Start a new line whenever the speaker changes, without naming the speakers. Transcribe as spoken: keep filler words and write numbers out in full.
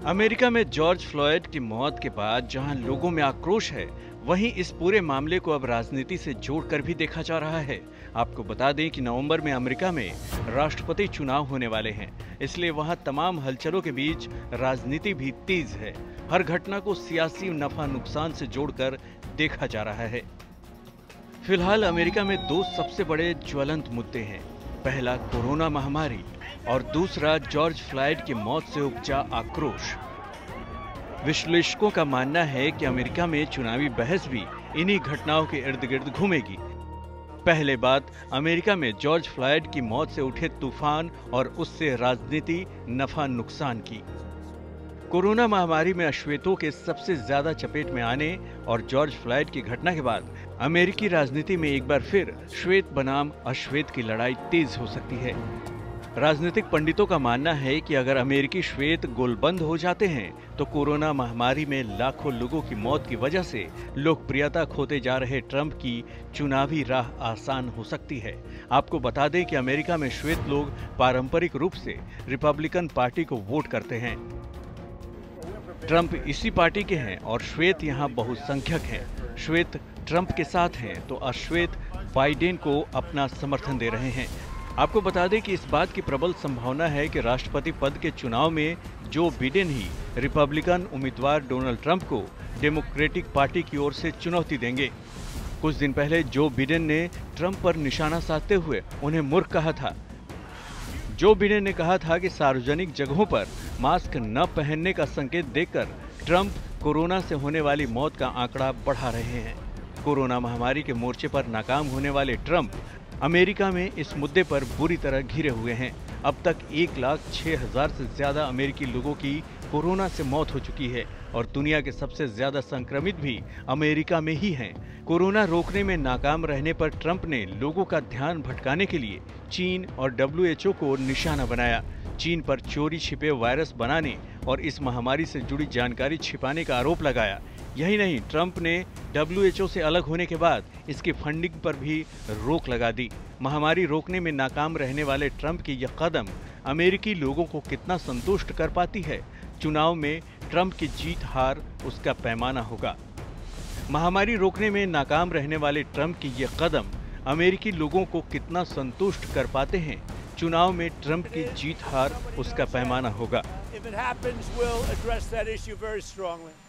America में George Floyd की मौत के बाद जहां लोगों में आक्रोश है, वहीं इस पूरे मामले को अब राजनीति से जोड़कर भी देखा जा रहा है। आपको बता दें कि नवंबर में अमेरिका में राष्ट्रपति चुनाव होने वाले हैं, इसलिए वहां तमाम हलचलों के बीच राजनीति भी तेज है। हर घटना को सियासी नफा नुकसान से जोड़कर देखा जा रहा है। फिलहाल अमेरिका में दो सबसे बड़े ज्वलंत मुद्दे हैं। पहला कोरोना महामारी और दूसरा जॉर्ज फ्लॉयड की मौत से उपजा आक्रोश। विश्लेषकों का मानना है कि अमेरिका में चुनावी बहस भी इन्हीं घटनाओं के इर्द गिर्द घूमेगी। पहले बात अमेरिका में जॉर्ज फ्लॉयड की मौत से उठे तूफान और उससे राजनीति नफा नुकसान की। कोरोना महामारी में अश्वेतों के सबसे ज्यादा चपेट में आने और जॉर्ज फ्लॉयड की घटना के बाद अमेरिकी राजनीति में एक बार फिर श्वेत बनाम अश्वेत की लड़ाई तेज हो सकती है। राजनीतिक पंडितों का मानना है कि अगर अमेरिकी श्वेत गोलबंद हो जाते हैं तो कोरोना महामारी में लाखों लोगों की मौत की वजह से लोकप्रियता खोते जा रहे ट्रंप की चुनावी राह आसान हो सकती है। आपको बता दें कि अमेरिका में श्वेत लोग पारंपरिक रूप से रिपब्लिकन पार्टी को वोट करते हैं। ट्रंप इसी पार्टी के हैं और श्वेत यहाँ बहुसंख्यक हैं। श्वेत ट्रंप के साथ हैं तो अश्वेत बाइडेन को अपना समर्थन दे रहे हैं। आपको बता दें कि इस बात की प्रबल संभावना है कि राष्ट्रपति पद के चुनाव में जो बिडेन ही रिपब्लिकन उम्मीदवार डोनाल्ड ट्रंप को डेमोक्रेटिक पार्टी की ओर से चुनौती देंगे। कुछ दिन पहले जो बिडेन ने ट्रंप पर निशाना साधते हुए उन्हें मूर्ख कहा था। जो बिडेन ने कहा था कि सार्वजनिक जगहों पर मास्क न पहनने का संकेत देकर ट्रंप कोरोना से होने वाली मौत का आंकड़ा बढ़ा रहे हैं। कोरोना महामारी के मोर्चे पर नाकाम होने वाले ट्रंप अमेरिका में इस मुद्दे पर बुरी तरह घिरे हुए हैं। अब तक एक लाख छह हजार से ज्यादा अमेरिकी लोगों की कोरोना से मौत हो चुकी है और दुनिया के सबसे ज्यादा संक्रमित भी अमेरिका में ही हैं। कोरोना रोकने में नाकाम रहने पर ट्रंप ने लोगों का ध्यान भटकाने के लिए चीन और डब्ल्यू एच ओ को निशाना बनाया। चीन पर चोरी छिपे वायरस बनाने और इस महामारी से जुड़ी जानकारी छिपाने का आरोप लगाया। यही नहीं, ट्रंप ने डब्ल्यू एच ओ से अलग होने के बाद इसकी फंडिंग पर भी रोक लगा दी। महामारी रोकने में नाकाम रहने वाले ट्रंप की यह कदम अमेरिकी लोगों को कितना संतुष्ट कर पाती है। चुनाव में ट्रंप की जीत हार उसका पैमाना होगा। महामारी रोकने में नाकाम रहने वाले ट्रंप की यह कदम अमेरिकी लोगों को कितना संतुष्ट कर पाते हैं। चुनाव में ट्रंप की जीत हार उसका पैमाना होगा।
If it happens, we'll address that issue very strongly.